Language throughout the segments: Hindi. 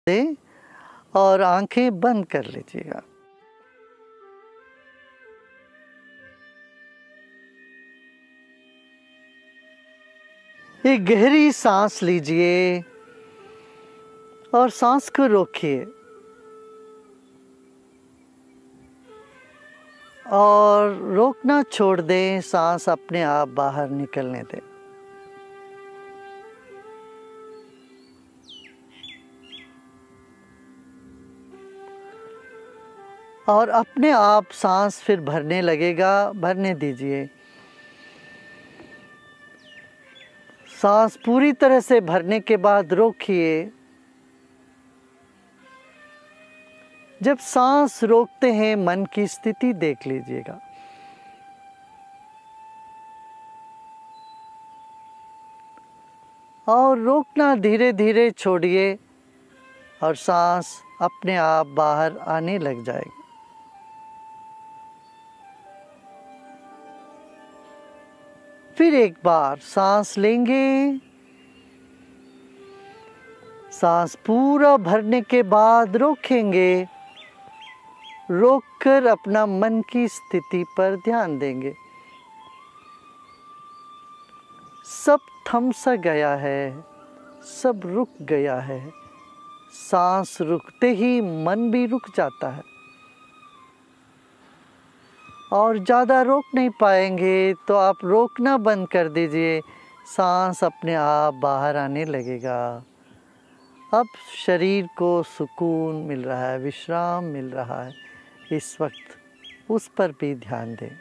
दें और आंखें बंद कर लीजिएगा। एक गहरी सांस लीजिए और सांस को रोकिए और रोकना छोड़ दें, सांस अपने आप बाहर निकलने दें। और अपने आप सांस फिर भरने लगेगा, भरने दीजिए। सांस पूरी तरह से भरने के बाद रोकिए। जब सांस रोकते हैं, मन की स्थिति देख लीजिएगा। और रोकना धीरे धीरे छोड़िए और सांस अपने आप बाहर आने लग जाएगी। फिर एक बार सांस लेंगे। सांस पूरा भरने के बाद रोकेंगे। रोककर अपना मन की स्थिति पर ध्यान देंगे। सब थम सा गया है, सब रुक गया है। सांस रुकते ही मन भी रुक जाता है। और ज़्यादा रोक नहीं पाएंगे तो आप रोकना बंद कर दीजिए। सांस अपने आप बाहर आने लगेगा। अब शरीर को सुकून मिल रहा है, विश्राम मिल रहा है। इस वक्त उस पर भी ध्यान दें।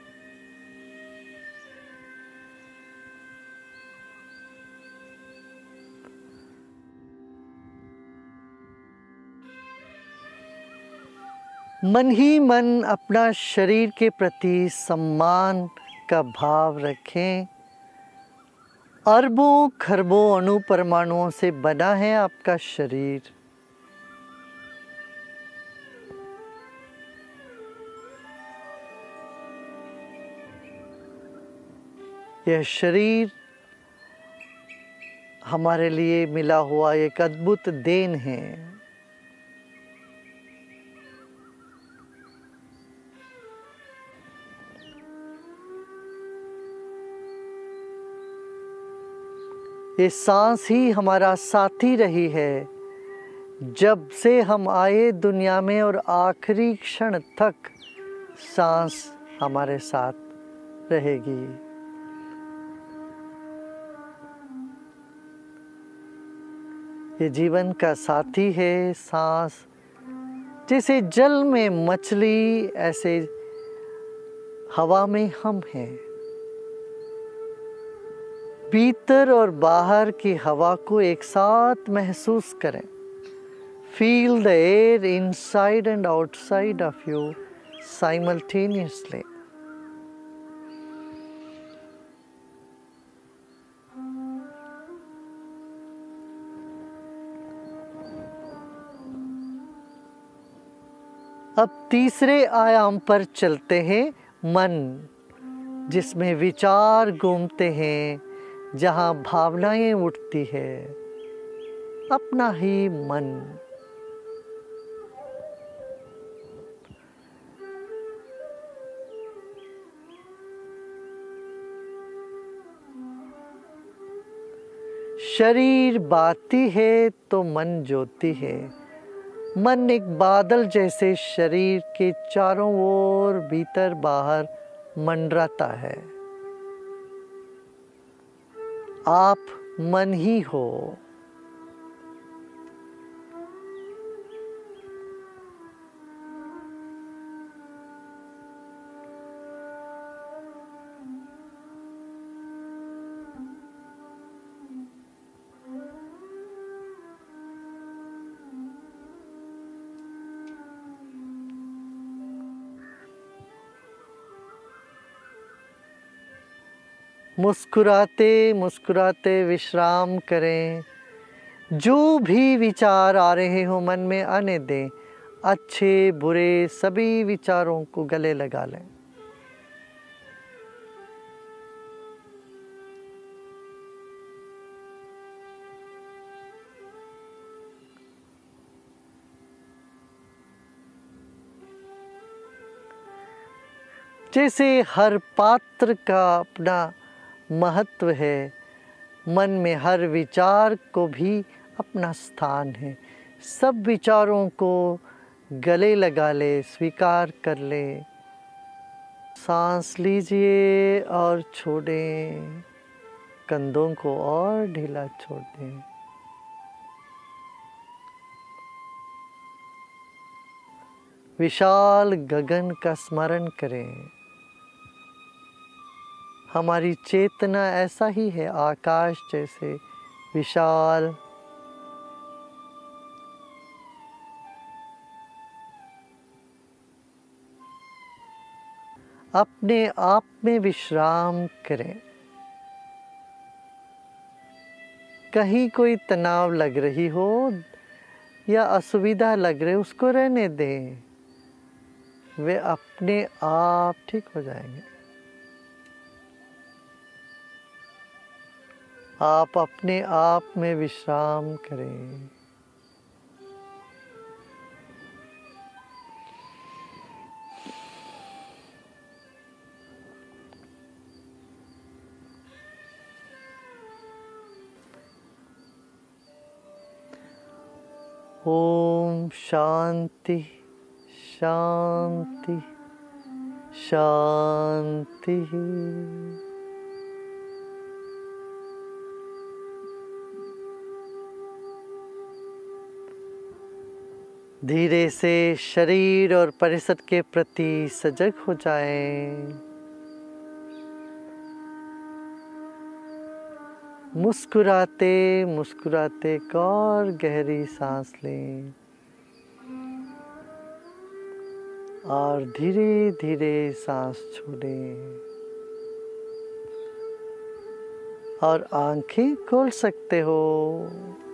मन ही मन अपना शरीर के प्रति सम्मान का भाव रखें। अरबों खरबों अणु परमाणुओं से बना है आपका शरीर। यह शरीर हमारे लिए मिला हुआ एक अद्भुत देन है। ये सांस ही हमारा साथी रही है जब से हम आए दुनिया में, और आखिरी क्षण तक सांस हमारे साथ रहेगी। ये जीवन का साथी है सांस। जैसे जल में मछली, ऐसे हवा में हम हैं। भीतर और बाहर की हवा को एक साथ महसूस करें। Feel the air inside and outside of you simultaneously. अब तीसरे आयाम पर चलते हैं, मन, जिसमें विचार घूमते हैं, जहाँ भावनाएं उठती है। अपना ही मन। शरीर बाती है तो मन ज्योति है। मन एक बादल जैसे शरीर के चारों ओर भीतर बाहर मंडराता है। आप मन ही हो। मुस्कुराते मुस्कुराते विश्राम करें। जो भी विचार आ रहे हो मन में, आने दें। अच्छे बुरे सभी विचारों को गले लगा लें। जैसे हर पात्र का अपना महत्व है, मन में हर विचार को भी अपना स्थान है। सब विचारों को गले लगा ले, स्वीकार कर ले। सांस लीजिए और छोड़ें, कंधों को और ढीला छोड़ दें। विशाल गगन का स्मरण करें। हमारी चेतना ऐसा ही है, आकाश जैसे विशाल। अपने आप में विश्राम करें। कहीं कोई तनाव लग रही हो या असुविधा लग रही, उसको रहने दें, वे अपने आप ठीक हो जाएंगे। आप अपने आप में विश्राम करें। ओम शांति शांति शांति। धीरे से शरीर और परिसर के प्रति सजग हो जाएं। मुस्कुराते मुस्कुराते एक और गहरी सांस लें और धीरे धीरे सांस छोड़ें और आंखें खोल सकते हो।